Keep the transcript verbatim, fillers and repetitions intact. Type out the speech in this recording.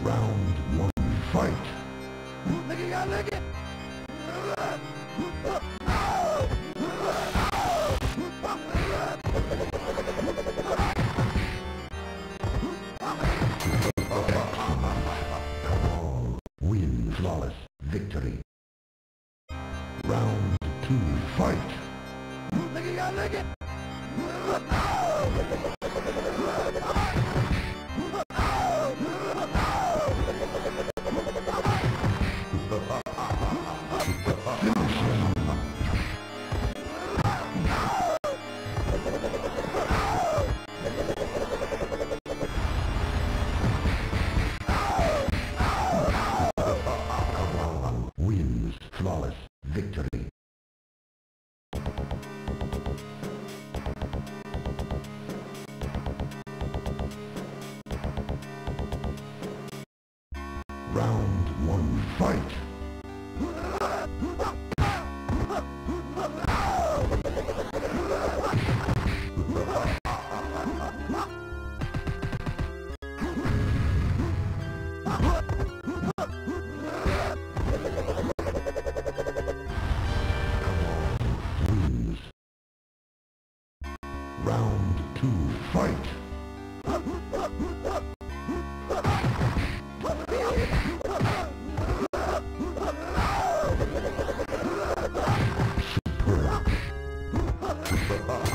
Round one, fight! Look at God, look at! Kabal win flawless victory. Round two, fight! Look at God, look at! Wins flawless victory. Round one, fight! Wins. Round two, fight! Superb.